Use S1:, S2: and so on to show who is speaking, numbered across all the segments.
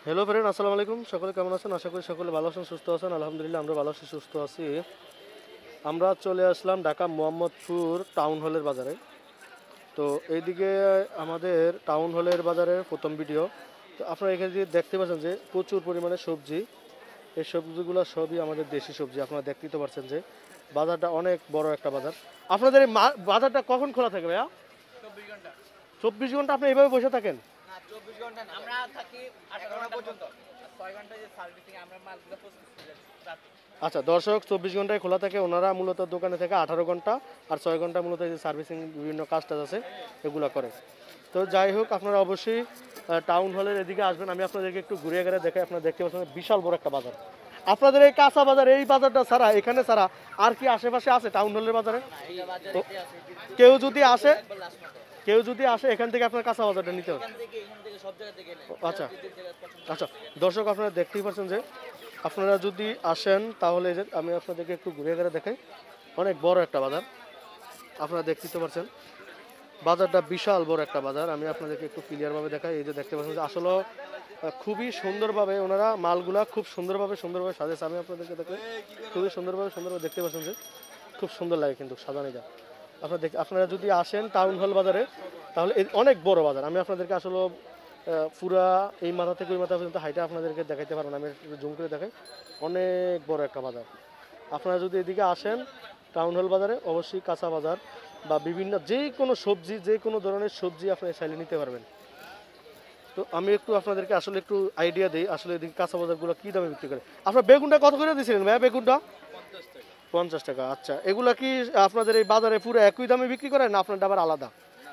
S1: Hello friend, আসসালামু আলাইকুম। সকলে কেমন আছেন? আশা করি সকলে ভালো আছেন, সুস্থ আছেন। আলহামদুলিল্লাহ আমরা ভালো আছি, সুস্থ আছি। আমরা চলে আসলাম ঢাকা মোহাম্মদপুর টাউন হলের বাজারে। তো এইদিকে আমাদের টাউন হলের বাজারের প্রথম ভিডিও। তো আপনারা এখানে যে দেখতে পাচ্ছেন যে প্রচুর পরিমাণে সবজি, এই সবজিগুলো সবই আমাদের দেশি সবজি। আপনারা দেখতেই তো পাচ্ছেন যে বাজারটা অনেক বড় একটা বাজার। আপনাদের এই বাজারটা কখন খোলা থাকে ভাইয়া?
S2: 24 ঘন্টা।
S1: 24 ঘন্টা আপনি এইভাবে বসে থাকেন?
S2: না, 24 ঘন্টা না, আমরা থাকি 18 ঘন্টা পর্যন্ত। 6 ঘন্টা যে সার্ভিসিং আমরা মালগুলো প্রসেস করি রাতে।
S1: আচ্ছা দর্শক, 24 ঘন্টায় খোলা থাকে। ওনারা মূলত দোকানে থেকে 18 ঘন্টা, আর 6 ঘন্টা মূলত এই যে সার্ভিসিং বিভিন্ন কাজ টাজ আছে এগুলো করে। তো যাই হোক, আপনারা অবশ্যই টাউন হলের এদিকে আসবেন। আমি আপনাদেরকে একটু ঘুরে ঘুরে দেখাই। আপনারা দেখতে পাচ্ছেন বিশাল বড় একটা বাজার। আপনাদের এই কাঁচা বাজার, এই বাজারটা ছাড়া, এখানে ছাড়া আর কি আশেপাশে আছে টাউন হলের বাজারে?
S2: এই বাজারে
S1: তো
S2: কি আছে?
S1: কেউ যদি আসে,
S2: একবার লাস্ট মতো।
S1: এখান থেকে আপনার কাঁচা বাজারটা নিতে হবে।
S2: এখান থেকে সব জায়গা থেকে নেয়।
S1: আচ্ছা
S2: যে জায়গা পছন্দ।
S1: আচ্ছা দর্শক, আপনারা দেখতেই পাচ্ছেন যে আপনারা যদি আসেন তাহলে এই যে আমি আপনাদেরকে একটু ঘুরে ঘুরে দেখাই। অনেক বড় একটা বাজার, আপনারা দেখতে পাচ্ছেন বাজারটা বিশাল বড় একটা বাজার। আমি আপনাদেরকে একটু ক্লিয়ারভাবে দেখাই। এই যে দেখতে পাচ্ছেন যে আসলে খুবই সুন্দরভাবে ওনারা মালগুলা খুব সুন্দরভাবে সাজাইছে। আমি আপনাদেরকে দেখে খুবই সুন্দরভাবে দেখতে পাচ্ছেন যে খুব সুন্দর লাগে কিন্তু সাজানোটা। আপনারা যদি আসেন টাউন হল বাজারে তাহলে অনেক বড় বাজার। আমি আপনাদেরকে আসলে পুরা এই মাথা থেকে ওই মাথা পর্যন্ত হাইটা আপনাদেরকে দেখাইতে পারবো না। আমি জুম করে দেখাই, অনেক বড় একটা বাজার। আপনারা যদি এদিকে আসেন টাউন হল বাজারে, অবশ্যই কাঁচা বাজার বা বিভিন্ন যে কোনো সবজি, যে কোনো ধরনের সবজি আপনারা চাইলে নিতে পারবেন। তো আমি একটু আপনাদেরকে আসলে একটু আইডিয়া দিই আসলে এদিকে কাঁচা বাজারগুলো কী দামে বিক্রি করে। আপনার বেগুনটা কত করে দিয়েছিলেন ভাইয়া? বেগুনটা 50 টাকা। আচ্ছা, এগুলা কি আপনাদের এই বাজারে পুরো একই দামে বিক্রি করেন না আপনারটা আবার আলাদা?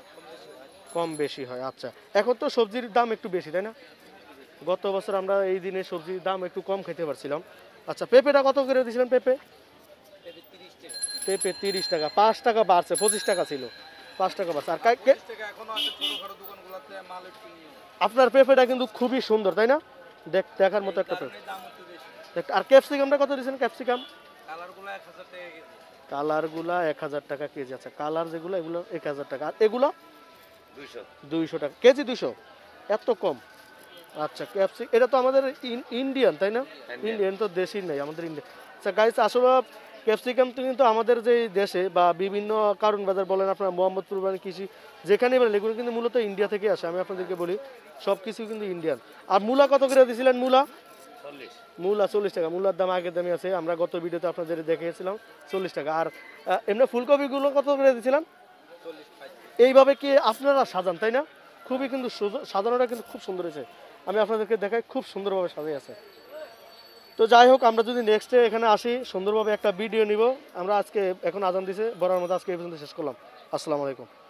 S1: কম বেশি হয়। আচ্ছা, এখন তো সবজির দাম একটু বেশি, তাই না? গত বছর আমরা এই দিনে সবজির দাম একটু কম খেতে পারছিলাম। আচ্ছা, পেঁপেটা কত করে দিয়েছিলেন? পেঁপে
S2: 30 টাকা।
S1: 30 টাকা। 5 টাকা বাড়ছে, 25 টাকা ছিল, 5 টাকা বাড়ছে। আর
S2: এখনো আছে ছোটখাটো দোকানগুলোতে মাল একটু
S1: আপনার পেঁপেটা কিন্তু খুবই সুন্দর, তাই না? দেখার মতো একটা পেঁপে।
S2: দাম একটু বেশি।
S1: আর ক্যাপসিকামটা কত দিয়েছেন? ক্যাপসিকাম
S2: কালারগুলো 1000 টাকা কেজি।
S1: কালারগুলা 1000 টাকা কেজি। আচ্ছা, কালার যেগুলো এগুলো 1000 টাকা, আর এগুলো
S2: 200।
S1: 200 টাকা কেজি। 200? এত কম? আচ্ছা, এটা তো আমাদের ইন্ডিয়ান, তাই না? ইন্ডিয়ান তো দেশই নেই আমাদের ইন্ডিয়া। আচ্ছা গাইস, আসলে ক্যাপসিকাম তো কিন্তু আমাদের যে দেশে বা বিভিন্ন কারণ বাজার বলেন, আপনার মোহাম্মদপুর বলেন, কৃষি যেখানে বলেন, এগুলো কিন্তু মূলত ইন্ডিয়া থেকে আসে। আমি আপনাদেরকে বলি সব কিছু কিন্তু ইন্ডিয়ান। আর মূলা কত করে দিয়েছিলেন? মূলা 40 টাকা। মূলার দাম আগের দামই আছে, আমরা গত ভিডিওতে আপনাদের দেখিয়েছিলাম 40 টাকা। আর এমনি ফুলকপিগুলো কত করে দিয়েছিলেন? এইভাবে কি আপনারা সাজান, তাই না? খুবই কিন্তু সাজানোটা কিন্তু খুব সুন্দর হয়েছে। আমি আপনাদেরকে দেখাই, খুব সুন্দরভাবে সাজাই আছে। তো যাই হোক, আমরা যদি নেক্সটে এখানে আসি সুন্দরভাবে একটা ভিডিও নিব। আমরা আজকে এখন আজান দিছে, বরাবর মতো আজকে এই পর্যন্ত শেষ করলাম। আসসালামু আলাইকুম।